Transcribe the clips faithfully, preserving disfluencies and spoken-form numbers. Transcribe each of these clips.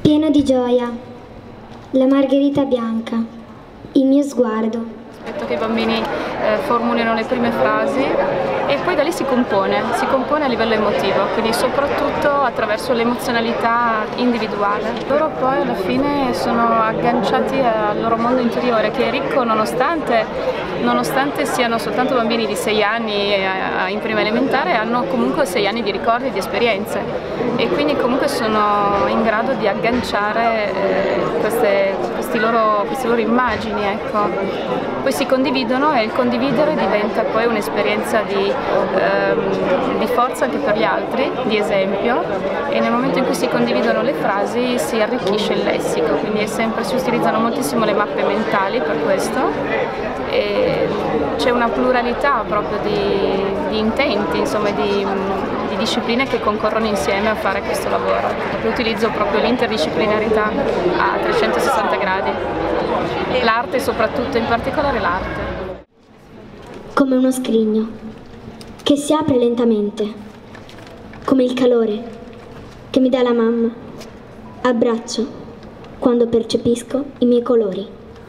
Pieno di gioia, la margherita bianca, il mio sguardo. Aspetto che i bambini eh, formulino le prime frasi e poi da lì si compone, si compone a livello emotivo, quindi soprattutto attraverso l'emozionalità individuale. Loro poi alla fine sono agganciati al loro mondo interiore che è ricco nonostante, nonostante siano soltanto bambini di sei anni in prima elementare, hanno comunque sei anni di ricordi e di esperienze e quindi comunque sono in grado di agganciare eh, queste, questi loro, queste loro immagini. Ecco. Poi si condividono e il condividere diventa poi un'esperienza di, ehm, di forza anche per gli altri, di esempio, e nel momento in cui si condividono le frasi si arricchisce il lessico, quindi è sempre, si utilizzano moltissimo le mappe mentali per questo e c'è una pluralità proprio di, di intenti, insomma, di, di discipline che concorrono insieme a fare questo lavoro. Io utilizzo proprio l'interdisciplinarità a trecentosessanta gradi. L'arte soprattutto, in particolare l'arte. Come uno scrigno che si apre lentamente, come il calore che mi dà la mamma, abbraccio quando percepisco i miei colori.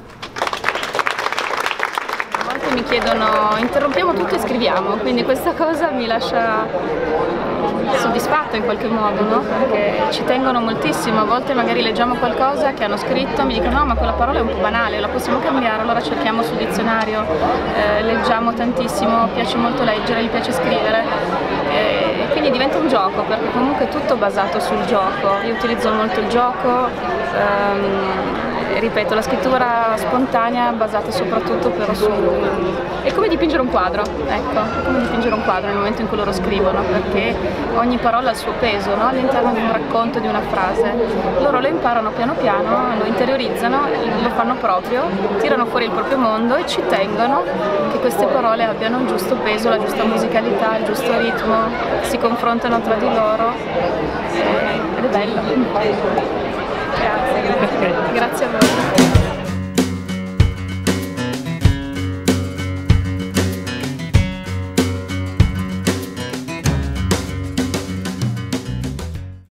A volte mi chiedono, interrompiamo tutto e scriviamo, quindi questa cosa mi lascia soddisfatta in qualche modo, no? Perché ci tengono moltissimo, a volte magari leggiamo qualcosa che hanno scritto, mi dicono no ma quella parola è un po' banale, la possiamo cambiare, allora cerchiamo sul dizionario, eh, leggiamo tantissimo, piace molto leggere, gli piace scrivere, e quindi diventa un gioco perché comunque è tutto basato sul gioco, io utilizzo molto il gioco, ehm, ripeto, la scrittura spontanea basata soprattutto però su... è come dipingere un quadro, ecco, è come dipingere un quadro nel momento in cui loro scrivono, perché ogni parola ha il suo peso, no? All'interno di un racconto, di una frase. Loro lo imparano piano piano, lo interiorizzano, lo fanno proprio, tirano fuori il proprio mondo e ci tengono che queste parole abbiano il giusto peso, la giusta musicalità, il giusto ritmo, si confrontano tra di loro ed è bello. Grazie, grazie a voi.